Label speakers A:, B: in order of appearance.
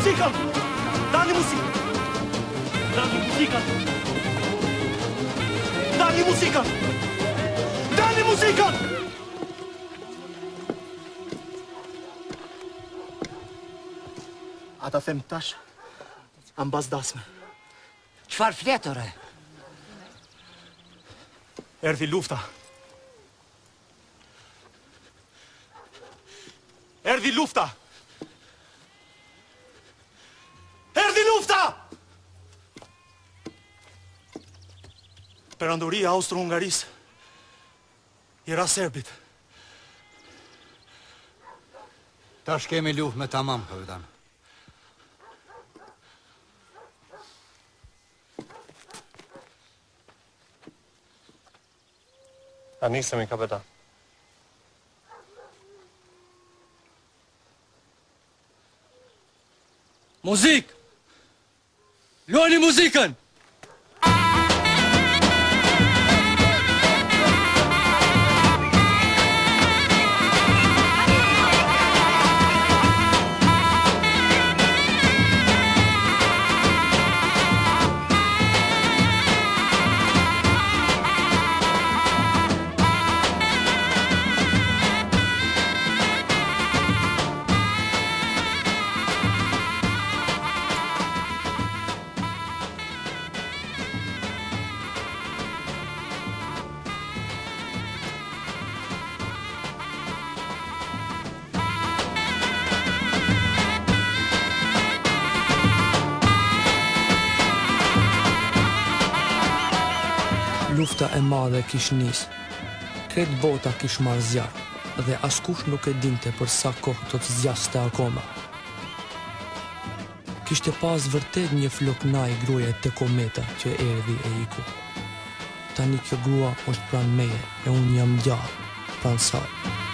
A: muzikën! Dani muzikën! Dani muzikën! Dani muzikën! Dani muzikën! Ata them tash, ambas dasme.
B: Çfarë fletore?
A: Erdhi lufta. Erdhi lufta! Erdhi lufta! Perandoria Austro-Hungarisë i ra serbit.
C: Tash kemi luftë me tamam, kapitan.
D: Ta nisemi, kapitan.
E: Muzik! Luani muzikën!
F: Lufta e madhe kish nis. Kretë bota kish marrë zjarë dhe askush nuk e dinte për sa kohë do të zjaste akoma. Kishte pas vërtet një floknaj gruaje te kometa që erdhi e iku. Tani kjo grua është pranë meje e unë jam gjallë pranë saj.